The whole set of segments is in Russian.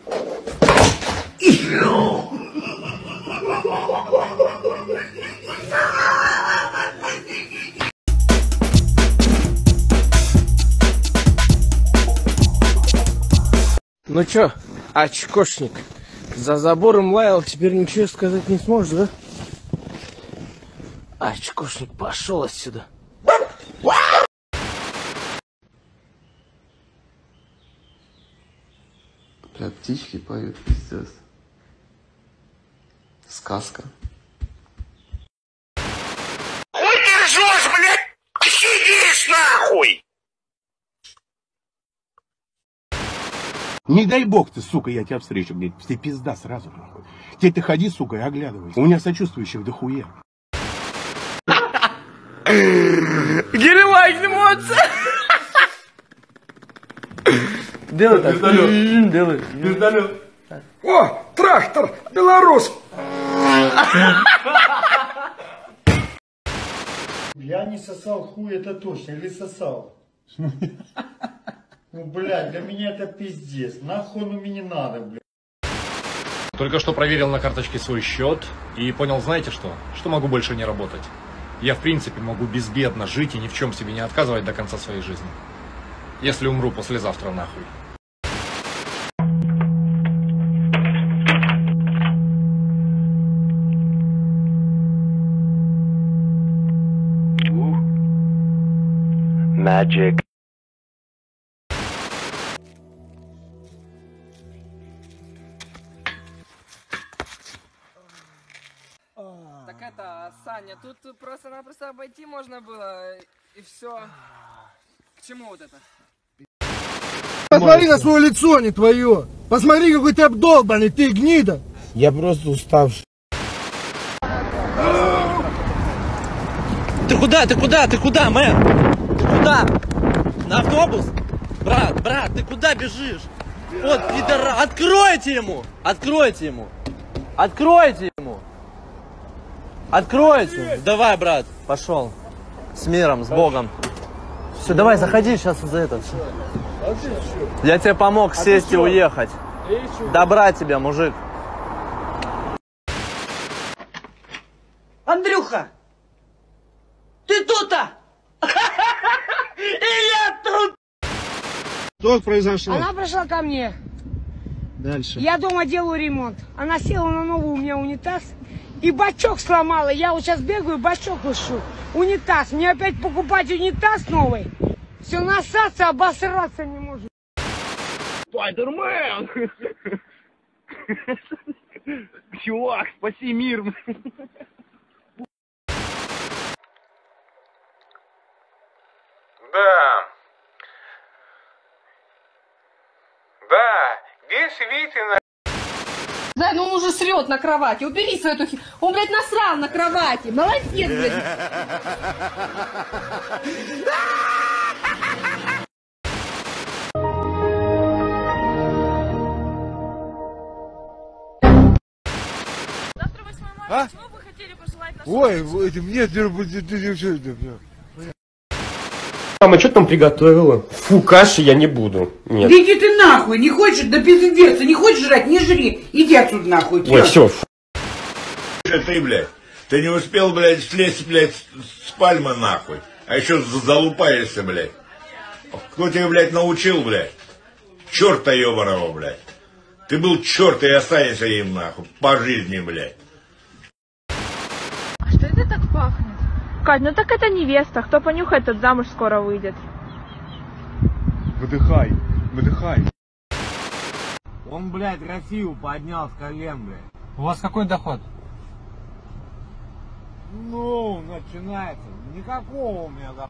Ну чё, очкошник, за забором лаял, теперь ничего сказать не сможешь, да? Очкошник, пошел отсюда. Бля, птички поют, пиздец. Сказка. Хуй ты ржешь, блядь! Сидишь нахуй! Не дай бог ты, сука, я тебя встречу, блядь, тебе пизда сразу, нахуй. Теперь ты ходи, сука, и оглядывайся. У меня сочувствующих дохуя. Гелевайк эмоции! Делай так. Вертолет. Делай. Вертолет. О, трактор, белорус! Я не сосал хуй, это точно, или сосал? Ну, блядь, для меня это пиздец. Нахуй он мне не надо, блядь. Только что проверил на карточке свой счет и понял, знаете что? Что могу больше не работать. Я в принципе могу безбедно жить и ни в чем себе не отказывать до конца своей жизни. Если умру послезавтра нахуй. Magic. Так это, Саня, тут просто-напросто обойти можно было, и все. К чему вот это? Посмотри на свое лицо, не твое. Посмотри, какой ты обдолбанный, ты гнида. Я просто уставший. Ты куда, мэн? Ты куда? На автобус? Брат, ты куда бежишь? Вот, пидора, откройте ему! Откройте! Давай, брат, пошел. С миром, с Богом. Все, давай, заходи сейчас за это. Я тебе помог сесть и уехать. Добра тебе, мужик. Андрюха! Ты тут-то? И я тут! Что произошло? Она пришла ко мне. Дальше. Я дома делаю ремонт. Она села на новый у меня унитаз и бачок сломала. Я вот сейчас бегаю, бачок ищу. Унитаз. Мне опять покупать унитаз новый. Все насаться, обосраться не может. Спайдермен! Чувак, спаси мир! Да, действительно. Да, ну он уже срет на кровати. Убери свою эту Он, блядь, насрал на кровати. Молодец, блядь. Завтра 8 марта. Чего вы хотели пожелать нашему? Ой, это мне ты. Мама, что там приготовила? Фу, каши я не буду. Нет. Да иди ты нахуй, не хочешь, да пиздец, не хочешь жрать, не жри. Иди отсюда нахуй. Ой, все. Ты, блядь, ты не успел, блядь, слезть, блядь, с пальмы нахуй. А еще залупаешься, блядь. Кто тебя, блядь, научил, блядь? Черта ебаного, блядь. Ты был черт и останешься им, нахуй, по жизни, блядь. А что это так пахнет? Кать, ну так это невеста. Кто понюхает, тот замуж скоро выйдет. Выдыхай. Он, блядь, Россию поднял с колен, блядь. У вас какой доход? Ну, начинается. Никакого у меня дохода.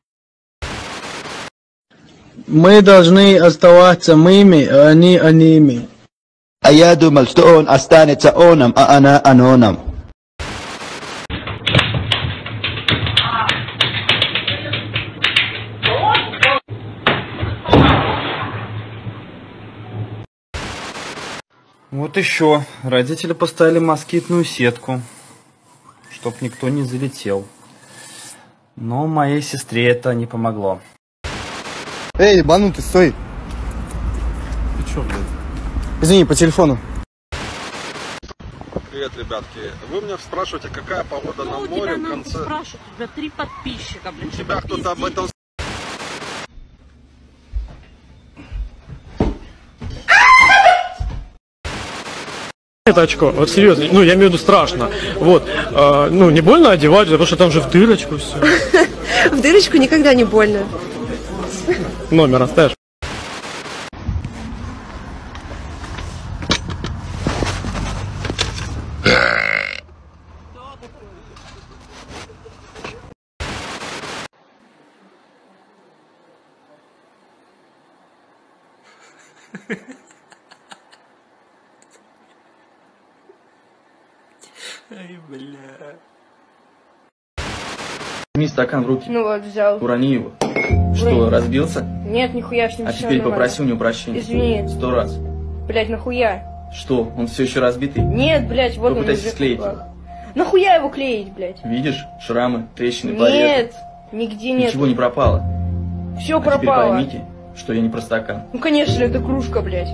Мы должны оставаться мыми, а не аними. А я думал, что он останется оном, а она аноном. Вот еще. Родители поставили москитную сетку, чтоб никто не залетел. Но моей сестре это не помогло. Эй, ебанутый, стой! Ты че, блядь? Извини, по телефону. Привет, ребятки. Вы меня спрашиваете, какая погода на море в конце... спрашивают, у тебя 3 подписчика, блин. Тебя кто-то об этом... Это очко, вот серьезно, ну я имею в виду страшно. Вот, ну не больно одевать, потому что там же в дырочку все. В дырочку никогда не больно. Номер оставишь? Ай, бля. Возьми стакан в руки. Ну вот, взял. Урони его. Что, разбился? Нет, нихуя с ним. А теперь попроси у него прощения. Извини. 100 раз. Блять, нахуя? Что, он все еще разбитый? Нет, блять, вот он Попытайся уже. склеить его. Нахуя его клеить, блять? Видишь? Шрамы, трещины, порезы. Нет, нигде нет. Ничего не пропало. Все а пропало. Теперь поймите, что я не про стакан. Ну конечно, это кружка, блять.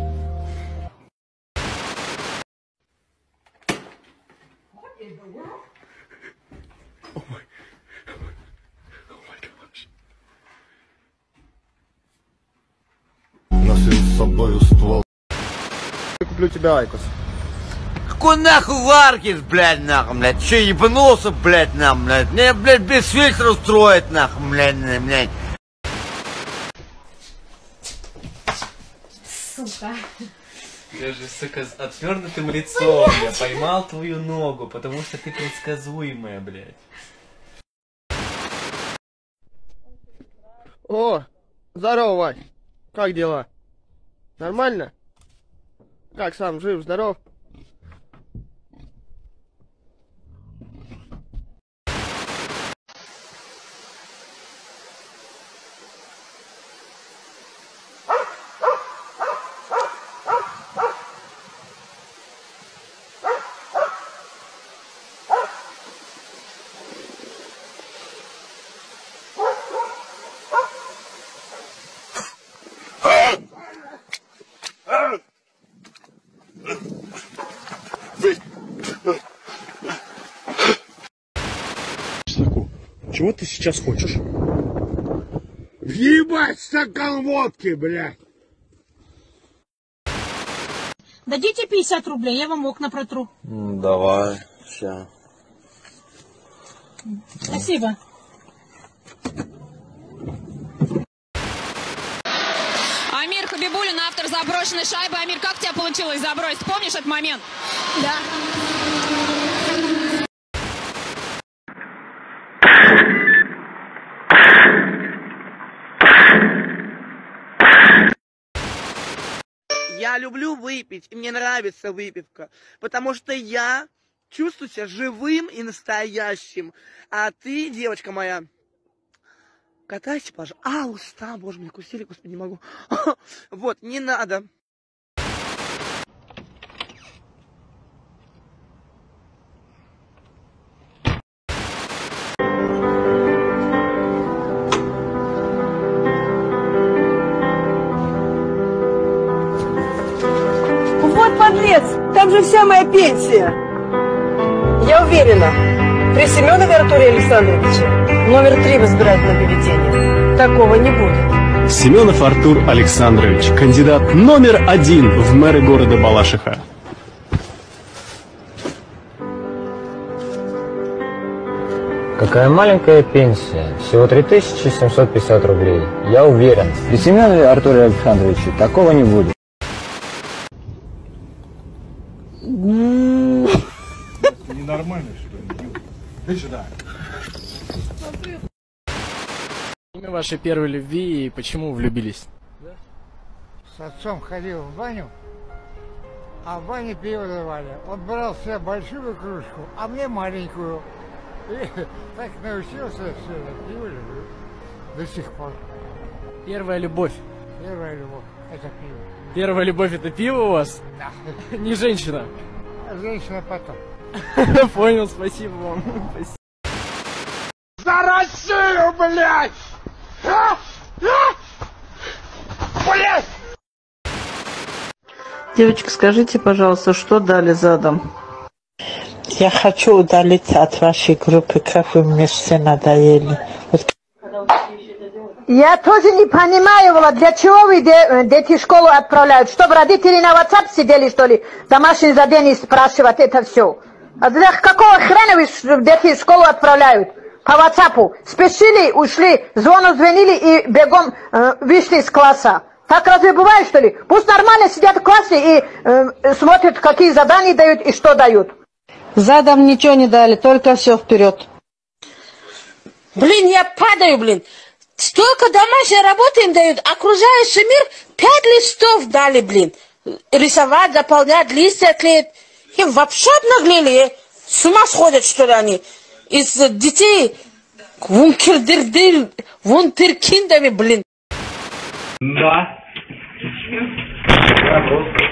Носил с собою ствол. Я куплю тебе Айкос. Какой нахуй Ларкис, блядь, нахуй, блядь? Че, ебанулся, блядь, нам, блядь? Мне, блядь, без фильтра устроит, нахуй, блядь. Сука. Ты же, сука, с отвернутым лицом я поймал твою ногу, потому что ты предсказуемая, блядь. О, здорово, Вась. Как дела? Нормально? Как сам, жив, здоров? Чего ты сейчас хочешь? Въебать стакан водки, блядь! Дадите 50 рублей, я вам окна протру. Давай, ща. Спасибо. Амир Хабибулин, автор заброшенной шайбы. Амир, как у тебя получилось забросить? Помнишь этот момент? Да. Я люблю выпить, и мне нравится выпивка, потому что я чувствую себя живым и настоящим. А ты, девочка моя, катайся, пожалуйста. Боже, меня кусили, господи, не могу. Вот, не надо. Вот подлец, там же вся моя пенсия. Я уверена, при Семенове Артуре Александровиче номер 3 в избирательном бюллетене такого не будет. Семенов Артур Александрович, кандидат номер 1 в мэры города Балашиха. Какая маленькая пенсия, всего 3750 рублей. Я уверен, при Семенове Артуре Александровиче такого не будет. Ненормально, что ли? Иди сюда. Имя вашей первой любви и почему влюбились? С отцом ходил в баню, а в бане пиво давали. Он брал себе большую кружку, а мне маленькую. И так научился все это пиво люблю до сих пор. Первая любовь. Первая любовь – это пиво. Первая любовь — это пиво у вас? Да. Не женщина? Женщина потом. Понял, спасибо вам. Спасибо. За Россию, блядь! Блядь! Девочка, скажите, пожалуйста, что дали задом? Я хочу удалиться от вашей группы, как вы мне все надоели. Я тоже не понимаю, Влад, для чего вы дети в школу отправляют? Чтобы родители на WhatsApp сидели, что ли, домашнее задание спрашивать это все? А для какого хрена вы дети в школу отправляют? По WhatsApp. Спешили, ушли, звонили и бегом вышли из класса. Так разве бывает, что ли? Пусть нормально сидят в классе и смотрят, какие задания дают и что дают. Задом ничего не дали, только все вперед. Блин, я падаю, блин. Столько домашней работы им дают, окружающий мир 5 листов дали, блин. Рисовать, заполнять, листья клеить. Им вообще обнаглели, с ума сходят, что ли, они. Из детей вунтеркиндами, блин. Да. Вопрос.